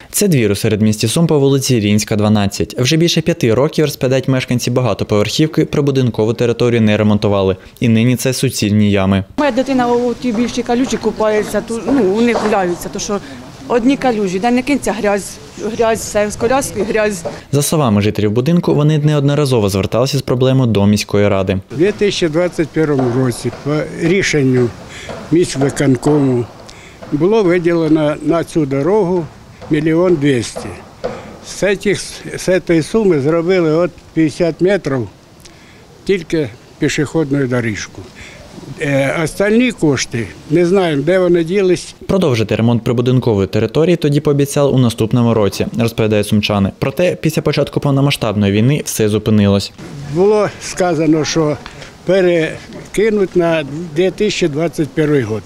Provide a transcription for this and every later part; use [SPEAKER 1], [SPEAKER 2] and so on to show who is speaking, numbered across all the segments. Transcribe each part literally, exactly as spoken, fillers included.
[SPEAKER 1] Це двір у середмісті Сум по вулиці Рінська, дванадцять. Вже більше п'яти років, розповідають мешканці багатоповерхівки, прибудинкову територію не ремонтували. І нині це суцільні ями.
[SPEAKER 2] Моя дитина у тій більшій калюжі купається, то, ну, вони гуляються, то що одні калюжі, де не кинеться грязь, грязь, все з коляски, грязь.
[SPEAKER 1] За словами жителів будинку, вони неодноразово зверталися з проблемою до міської ради.
[SPEAKER 3] У дві тисячі двадцять першому році по рішенню міськвиконкому було виділено на цю дорогу мільйон двісті. З цієї суми зробили от п'ятдесят метрів тільки пішохідну доріжку. Остальні кошти, не знаємо, де вони ділись.
[SPEAKER 1] Продовжити ремонт прибудинкової території тоді пообіцяли у наступному році, розповідають сумчани. Проте після початку повномасштабної війни все зупинилось.
[SPEAKER 3] Було сказано, що перекинуть на дві тисячі двадцять перший рік.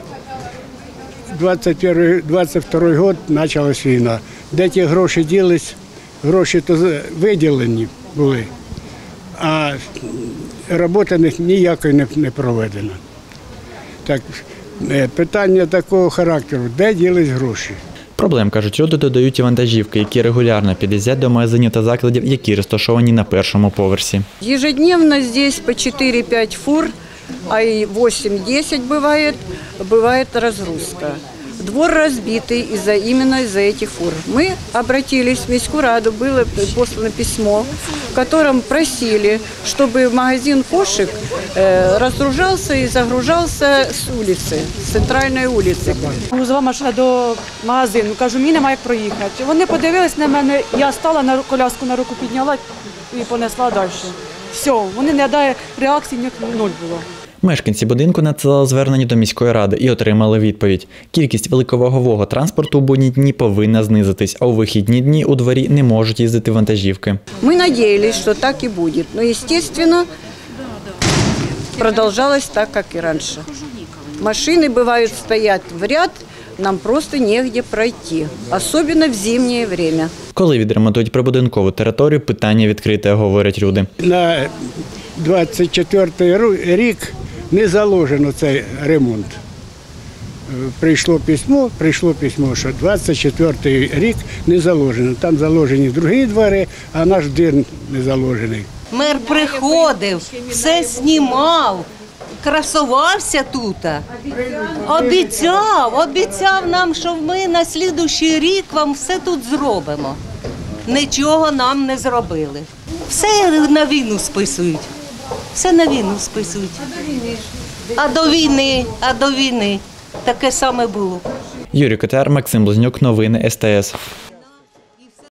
[SPEAKER 3] двадцять другий рік почалась війна. Де ті гроші ділись, гроші то виділені були, а роботи ніякої не проведено. Так, питання такого характеру, де ділись гроші?
[SPEAKER 1] Проблем, кажуть люди, додають і вантажівки, які регулярно під'їздять до магазинів та закладів, які розташовані на першому поверсі.
[SPEAKER 4] Ежедневно здесь по четыре-пять фур, а и восемь-десять бывает, бывает разгрузка. Двор разбитый из-за именно из-за этих фур. Мы обратились в міську раду, было послано письмо, в котором просили, чтобы магазин кошек разгружался и загружался с улицы, с центральной улицы.
[SPEAKER 2] Грузова машина до магазину, кажу, мені немає як проїхати. Вони подивились на мене, я стала на коляску, на руку підняла і понесла далі. Все, вони не дали реакції, ніяк нуль було.
[SPEAKER 1] Мешканці будинку надсилали звернення до міської ради і отримали відповідь. Кількість великовагового транспорту у будні дні повинна знизитись, а у вихідні дні у дворі не можуть їздити вантажівки.
[SPEAKER 4] Ми сподівалися, що так і буде. Але, звісно, продовжувалося так, як і раніше. Машини бувають стоять в ряд, нам просто негде пройти, особливо в зимнє час.
[SPEAKER 1] Коли відремонтують прибудинкову територію, питання відкрите, говорять люди.
[SPEAKER 3] На двадцять четвертий рік не заложено цей ремонт. Прийшло письмо, прийшло письмо, що двадцять четвертий рік не заложено. Там заложені другі двори, а наш двір не заложений.
[SPEAKER 5] Мер приходив, все знімав, красувався тут. Обіцяв, обіцяв нам, що ми на слідуючий рік вам все тут зробимо. Нічого нам не зробили. Все на війну списують. Все на війну списують. А до війни, а до війни таке саме було.
[SPEAKER 1] Юрій Котяр, Максим Близнюк, новини ес те ес.